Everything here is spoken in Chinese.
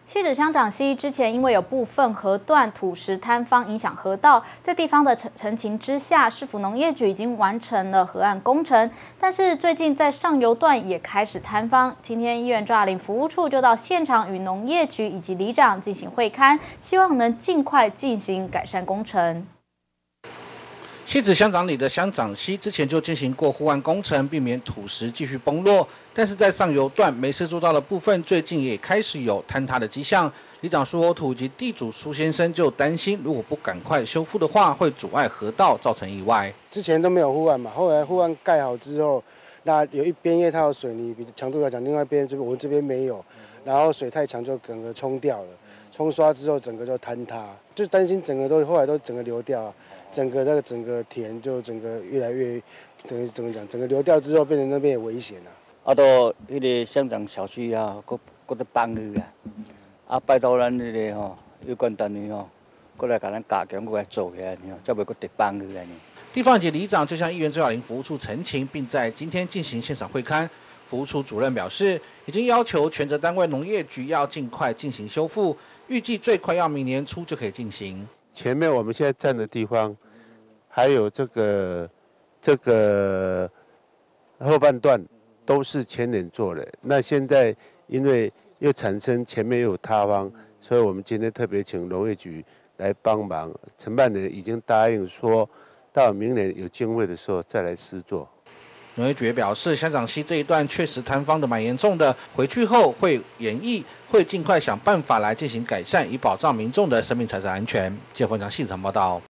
汐止乡长溪之前因为有部分河段土石坍方影响河道，在地方的陈情之下，市府农业局已经完成了河岸工程。但是最近在上游段也开始坍方，今天议员周亚玲服务处就到现场与农业局以及里长进行会勘，希望能尽快进行改善工程。 汐止乡长里的乡长溪之前就进行过护岸工程，避免土石继续崩落。但是在上游段没事做到的部分，最近也开始有坍塌的迹象。里长苏欧土以及地主苏先生就担心，如果不赶快修复的话，会阻碍河道，造成意外。 之前都没有护岸嘛，后来护岸盖好之后，那有一边因为它有水泥，比强度来讲，另外一边我们这边没有，然后水太强就整个冲掉了。 冲刷之后，整个就坍塌，就担心整个都后来都整个流掉，整个田就整个越来越，等于怎么讲，整个流掉之后，变成那边也危险了。 啊，到迄个乡长小区啊，搁在放去啊，拜托咱迄个吼有关单位吼，过来甲咱加强，过来做起来，才袂搁直放去安尼。 地方及里长就向议员周亚玲服务处陈情，并在今天进行现场会勘。服务处主任表示，已经要求权责单位农业局要尽快进行修复。 预计最快要明年初就可以进行。 前面我们现在站的地方，还有这个后半段都是前年做的。那现在因为又产生前面又有塌方，所以我们今天特别请农业局来帮忙。承办人已经答应说，到明年有经费的时候再来施作。 农业局表示，乡长溪这一段确实坍方的蛮严重的，回去后会研议，会尽快想办法来进行改善，以保障民众的生命财产安全。记者冯翔现场报道。